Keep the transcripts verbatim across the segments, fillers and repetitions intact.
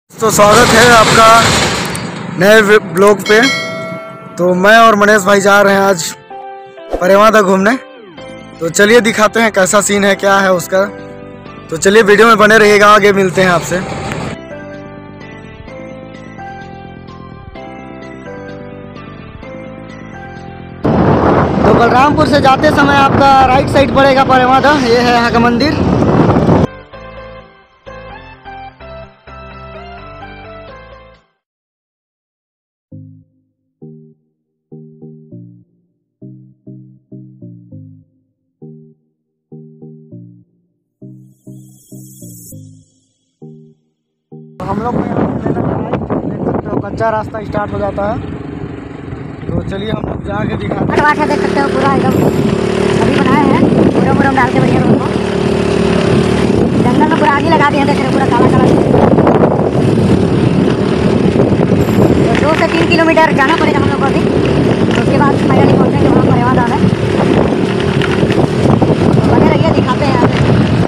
तो स्वागत है आपका नए ब्लॉग पे। तो मैं और मनीष भाई जा रहे हैं आज परेवादा घूमने। तो चलिए दिखाते हैं कैसा सीन है, क्या है उसका। तो चलिए वीडियो में बने रहिएगा, आगे मिलते हैं आपसे। तो बलरामपुर से जाते समय आपका राइट साइड पड़ेगा परेवादा, ये है यहाँ का मंदिर। हम लोग कच्चा रास्ता स्टार्ट हो जाता है। तो चलिए हम लोग जाके दिखाते हैं। देख सकते हो पूरा एकदम अभी बनाए हैं, पूरा पूरा डाल के बढ़िया रोड को जंगल में पूरा आगे लगा दिए हैं। देख रहे पूरा काला काला। तो दो से तीन किलोमीटर जाना पड़ेगा हम लोग को अभी। तो उसके बाद फाइनली पहुँचेंगे वहाँ परेवादा में। तो बने रहिए, दिखाते हैं यहाँ पे।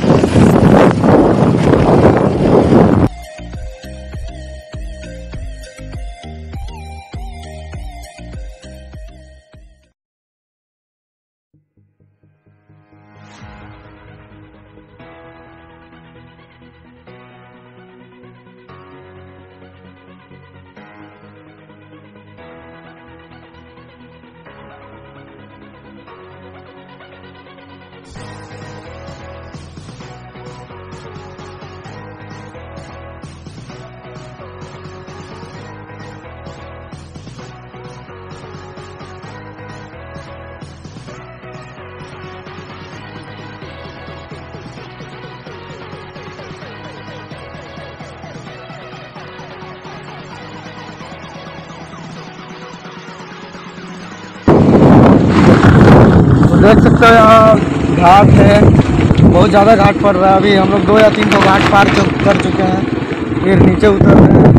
देख सकते हो यहाँ घाट है, बहुत ज़्यादा घाट पड़ रहा है। अभी हम लोग दो या तीन सौ घाट पार कर चुके हैं। फिर नीचे उतर रहे हैं,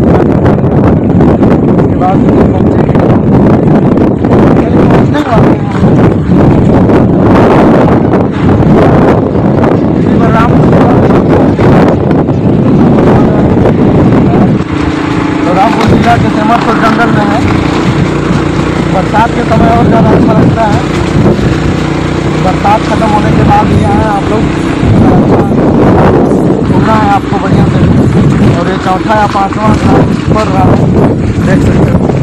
उसके बाद पहुँचेंगे बलरामपुर जिला के सेमरपुर जंगल में है। बरसात के समय और ज़्यादा अच्छा लगता है। बरसात खत्म होने के बाद ही आए आप लोग, घूमना है आपको बढ़िया से। और ये चौथा या पाँचवा पड़ रहा है, देख सकते हो।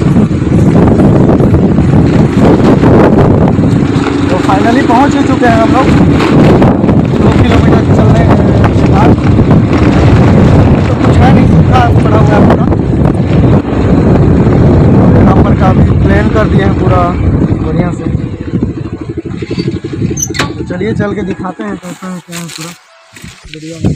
तो फाइनली पहुंच ही चुके हैं हम लोग दो किलोमीटर चलने के बाद। तो कुछ है नहीं, सूखा पड़ा हुआ है पूरा। यहाँ पर काफ़ी प्लान कर दिए हैं पूरा बढ़िया से। तो चलिए चल के दिखाते हैं कैसा है क्या है पूरा वीडियो में।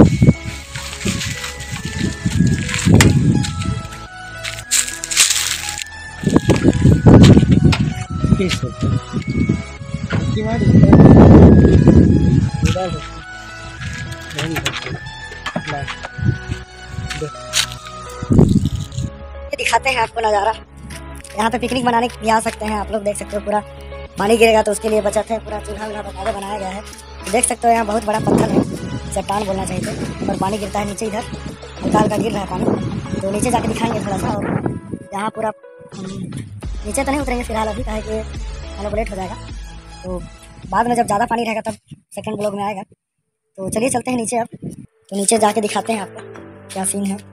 दिखाते हैं आपको नज़ारा। यहाँ पे पिकनिक मनाने भी आ सकते हैं आप लोग। देख सकते हो पूरा पानी गिरेगा तो उसके लिए बचत है। पूरा चूल्हा वूल्हा बता बनाया गया है। तो देख सकते हो यहाँ बहुत बड़ा पत्थर है, चट्टान बोलना चाहिए थे। और पानी गिरता है नीचे, इधर हल्का हल्का गिर रहा है पानी। तो नीचे जाके दिखाएंगे थोड़ा सा। और यहाँ पूरा नीचे तो नहीं उतरेंगे फिलहाल अभी, काहे कि एलोबरेट हो जाएगा। तो बाद में जब ज़्यादा पानी रहेगा तब सेकेंड ब्लॉग में आएगा। तो चलिए चलते हैं नीचे अब। तो नीचे जाके दिखाते हैं आपको क्या सीन है।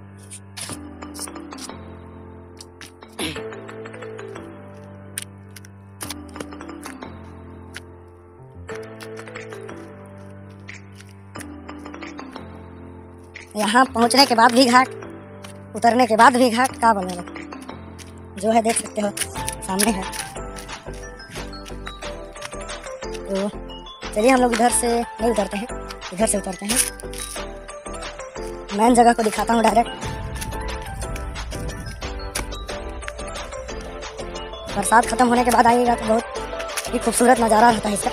यहाँ पहुँचने के बाद भी घाट, उतरने के बाद भी घाट, क्या बोलने लगे जो है देख सकते हो सामने है। तो चलिए हम लोग इधर से नहीं उतरते हैं, इधर से उतरते हैं। मेन जगह को दिखाता हूँ डायरेक्ट। बरसात खत्म होने के बाद आइएगा तो बहुत ही खूबसूरत नज़ारा रहता है इसका।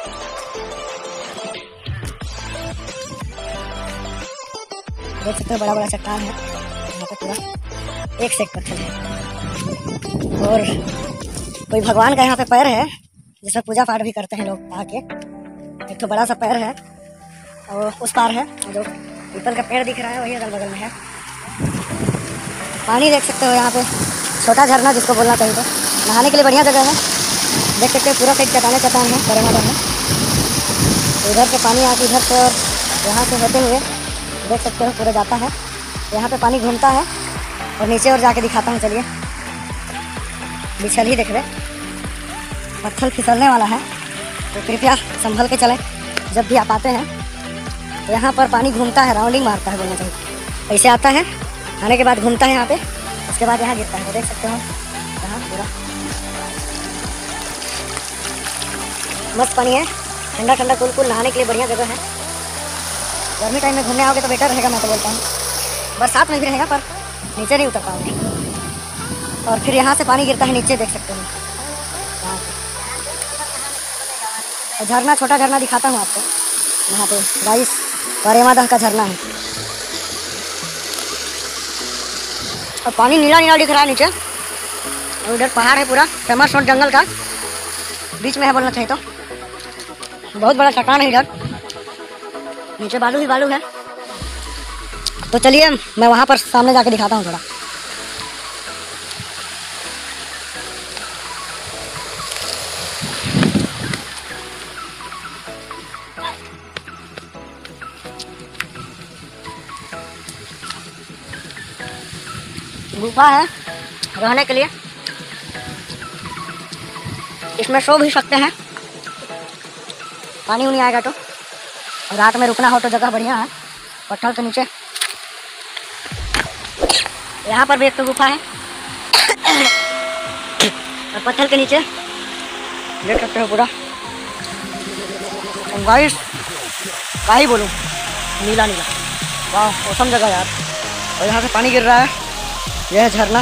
देख सकते हो बड़ा बड़ा चट्टान है यहाँ पे, पूरा एक से एक पत्थर है। और कोई भगवान का यहाँ पे पैर है जिसमें पूजा पाठ भी करते हैं लोग आके। एक तो बड़ा सा पैर है और उस पार है जो पीपल का पेड़ दिख रहा है वही अगल बगल में है। पानी देख सकते हो यहाँ पे, छोटा झरना जिसको बोलना चाहिए, तो नहाने के लिए बढ़िया जगह है। देख सकते हो पूरा साइड चट्टाने चट्टान है परेमा में। तो इधर से पानी आके इधर से और यहाँ से होते हुए देख सकते हो पूरा जाता है। यहाँ पे पानी घूमता है और नीचे और जाके दिखाता हूँ। चलिए, बिछल ही देख रहे, पत्थर फिसलने वाला है, तो कृपया संभल के चलें जब भी आप आते हैं। तो यहाँ पर पानी घूमता है, राउंडिंग मारता है बोलना चाहिए। ऐसे आता है, आने के बाद घूमता है यहाँ पे, उसके बाद यहाँ गिरता है। देख सकते हो यहाँ पूरा मस्त पानी है, ठंडा ठंडा कुल कुल, नहाने के लिए बढ़िया जगह है। गर्मी टाइम में घूमने आओगे तो बेटर रहेगा, मैं तो बोलता हूँ। बरसात में भी रहेगा पर नीचे नहीं उतर पाओगे। और फिर यहाँ से पानी गिरता है नीचे, देख सकते हो यहाँ पे। झरना, छोटा झरना दिखाता हूँ आपको यहाँ पे। गाइस, परेमादह का झरना है और पानी नीला नीला दिख रहा है नीचे। और उधर पहाड़ है पूरा फेमस और जंगल का बीच में है बोलना चाहिए, तो बहुत बड़ा चट्टान है इधर, नीचे बालू ही बालू है। तो चलिए मैं वहाँ पर सामने जाके दिखाता हूँ थोड़ा। गुफा है रहने के लिए, इसमें सो भी सकते हैं, पानी उनी आएगा तो। और रात में रुकना हो तो जगह बढ़िया है, पत्थर के नीचे। यहाँ पर भी एक तो गुफा है और पत्थर के नीचे देख सकते हो पूरा। गाइस, क्या ही बोलूँ, नीला नीला, वाह औसम जगह यार। और यहाँ से पानी गिर रहा है, यह है झरना।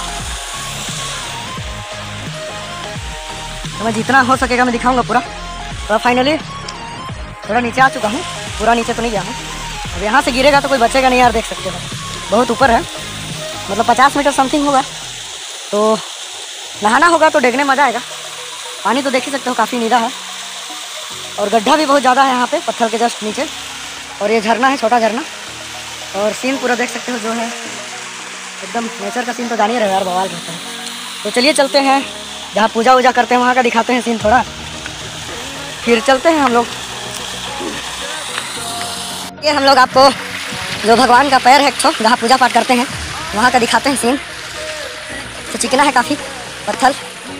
तो मैं जितना हो सकेगा मैं दिखाऊंगा पूरा। तो फाइनली थोड़ा नीचे आ चुका हूँ, पूरा नीचे तो नहीं गया हूँ। अब यहाँ से गिरेगा तो कोई बचेगा नहीं यार, देख सकते हो बहुत ऊपर है, मतलब पचास मीटर समथिंग होगा। तो नहाना होगा तो देखने मज़ा आएगा। पानी तो देख ही सकते हो काफ़ी नीला है और गड्ढा भी बहुत ज़्यादा है यहाँ पे पत्थर के जस्ट नीचे। और ये झरना है, छोटा झरना। और सीन पूरा देख सकते हो जो है एकदम नेचर का सीन, तो जानिए रहे यार, बवाल रहता है। तो चलिए चलते हैं जहाँ पूजा वूजा करते हैं वहाँ का दिखाते हैं सीन थोड़ा, फिर चलते हैं हम लोग। ये हम लोग आपको जो भगवान का पैर है तो जहाँ पूजा पाठ करते हैं वहाँ का दिखाते हैं सीन। तो चिकना है काफ़ी पत्थर,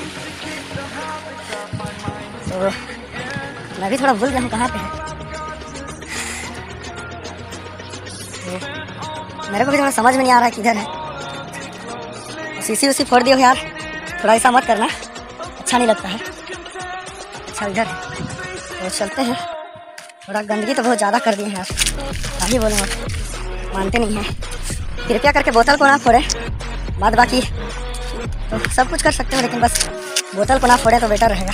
तो मैं भी थोड़ा भूल गया हूँ कहाँ पे है। तो मेरे को भी थोड़ा समझ में नहीं आ रहा है किधर है। सीसी उसी फोड़ दियो यार, थोड़ा ऐसा मत करना, अच्छा नहीं लगता है। अच्छा इधर है, तो चलते हैं। थोड़ा गंदगी तो बहुत ज़्यादा कर दिए हैं यार, क्या ही बोलूँ, मानते नहीं हैं। कृपया करके बोतल को ना फोड़े, बाद बाकी तो सब कुछ कर सकते हो, लेकिन बस बोतल को ना फोड़े तो बेटर रहेगा।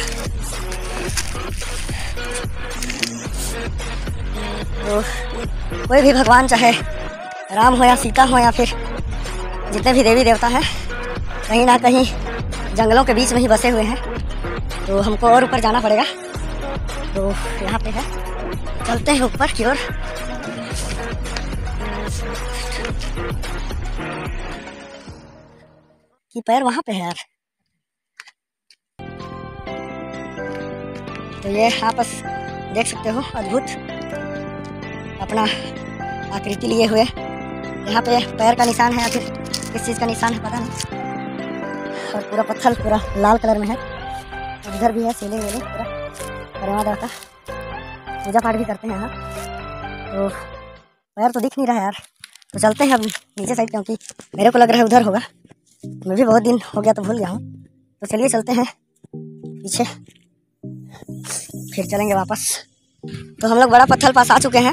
तो कोई भी भगवान, चाहे राम हो या सीता हो या फिर जितने भी देवी देवता हैं, कहीं ना कहीं जंगलों के बीच में ही बसे हुए हैं। तो हमको और ऊपर जाना पड़ेगा। तो यहाँ पे है, चलते हैं ऊपर की ओर। कि पैर वहाँ पे है यार। तो ये आपस देख सकते हो, अद्भुत अपना आकृति लिए हुए। यहाँ पे पैर का निशान है या फिर किस चीज़ का निशान है पता नहीं। और पूरा पत्थर पूरा लाल कलर में है। और इधर भी है सीलिंग वेलिंग पूरा परेमादह का, पूजा पाठ भी करते हैं यहाँ। तो पैर तो दिख नहीं रहा है यार। तो चलते हैं अब नीचे साइड, क्योंकि मेरे को लग रहा है उधर होगा। मैं भी बहुत दिन हो गया तो भूल गया हूँ। तो चलिए चलते हैं पीछे, फिर चलेंगे वापस। तो हम लोग बड़ा पत्थर पास आ चुके हैं।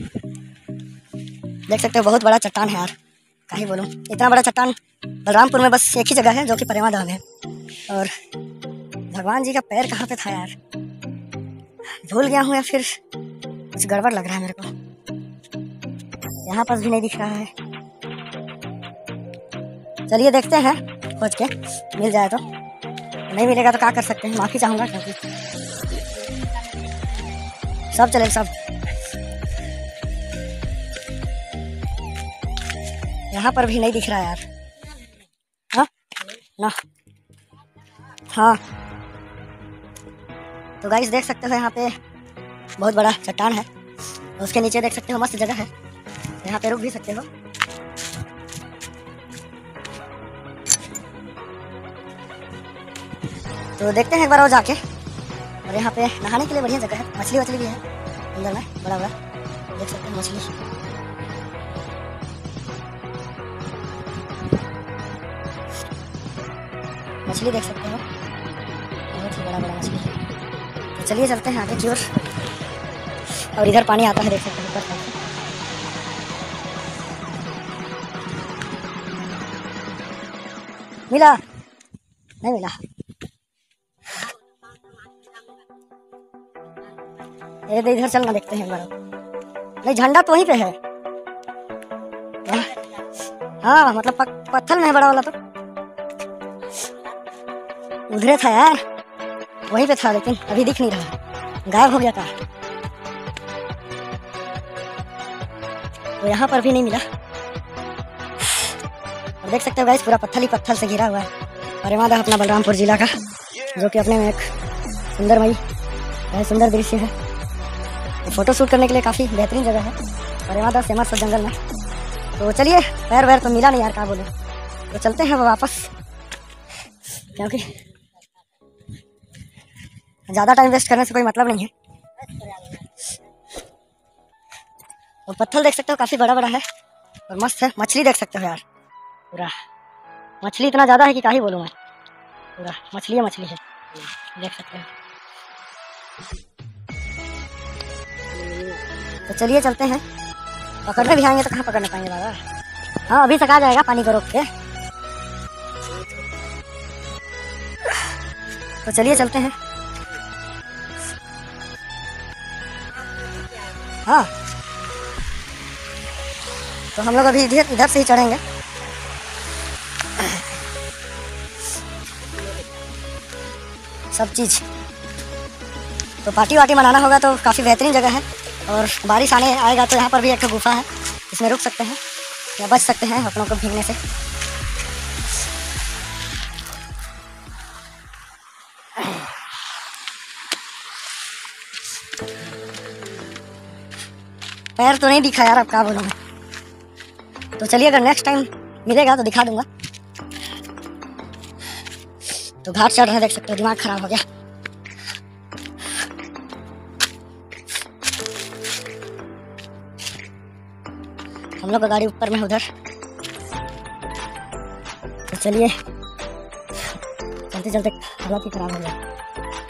देख सकते हो बहुत बड़ा चट्टान है यार, क्या ही बोलूँ। इतना बड़ा चट्टान बलरामपुर में बस एक ही जगह है, जो कि परेमादह है। और भगवान जी का पैर कहाँ पे था यार, भूल गया हूँ या फिर कुछ गड़बड़ लग रहा है मेरे को। यहाँ पास भी नहीं दिख रहा है। चलिए देखते हैं, खोज के मिल जाए तो। नहीं मिलेगा तो क्या कर सकते हैं, माफ़ी चाहूँगा, क्योंकि सब चले सब। यहाँ पर भी नहीं दिख रहा यार, ना। हाँ तो गाइस देख सकते हो यहाँ पे बहुत बड़ा चट्टान है, उसके नीचे देख सकते हो मस्त जगह है, यहाँ पे रुक भी सकते हो। तो देखते हैं एक बार और जाके। और यहाँ पे नहाने के लिए बढ़िया जगह है, मछली वछली भी है अंदर में, बड़ा बड़ा देख सकते हो मछली। मछली देख सकते हो, बहुत ही बड़ा बड़ा मछली है। तो चलिए चलते हैं आगे की ओर। और इधर पानी आता है, देख सकते हो ऊपर तक। मिला नहीं मिला, ये इधर चलना देखते हैं एक बार। नहीं झंडा तो वहीं पे है। हाँ मतलब प, पत्थर में है बड़ा वाला, तो उधरे था यार, वहीं पे था लेकिन अभी दिख नहीं रहा, गायब हो गया था। तो यहाँ पर भी नहीं मिला। और देख सकते हो गाइस पूरा पत्थर ही पत्थर से घिरा हुआ है। परेवादा अपना बलरामपुर जिला का, जो कि अपने में एक सुंदरमयी सुंदर दृश्य है। तो फोटो शूट करने के लिए काफ़ी बेहतरीन जगह है परेवादा फेमस जंगल में। तो चलिए, पैर वैर तो मिला नहीं यार, क्या बोले। तो चलते हैं वापस, क्योंकि ज़्यादा टाइम वेस्ट करने से कोई मतलब नहीं है। और पत्थर देख सकते हो काफ़ी बड़ा बड़ा है और मस्त है। मछली देख सकते हो यार, पूरा मछली इतना ज़्यादा है कि क्या ही बोलूँ मैं, पूरा मछली मछली है, देख सकते हो। तो चलिए चलते हैं, पकड़ने भी आएंगे तो कहाँ पकड़ने पाएंगे दादा। हाँ अभी तक आ जाएगा पानी को रोक के। तो चलिए चलते हैं। हाँ तो हम लोग अभी इधर इधर से ही चढ़ेंगे। सब चीज़ तो पार्टी वार्टी मनाना होगा तो काफ़ी बेहतरीन जगह है। और बारिश आने आएगा तो यहाँ पर भी एक गुफा है, इसमें रुक सकते हैं या बच सकते हैं अपनों को भीगने से। पैर तो नहीं दिखा यार, अब क्या बोलूँ मैं। तो चलिए अगर नेक्स्ट टाइम मिलेगा तो दिखा दूंगा। तो घाट चढ़ रहे हैं, देख सकते हो, दिमाग खराब हो गया। हम लोग का गाड़ी ऊपर में है उधर। तो चलिए चलते चलते हालत ही खराब हो गया।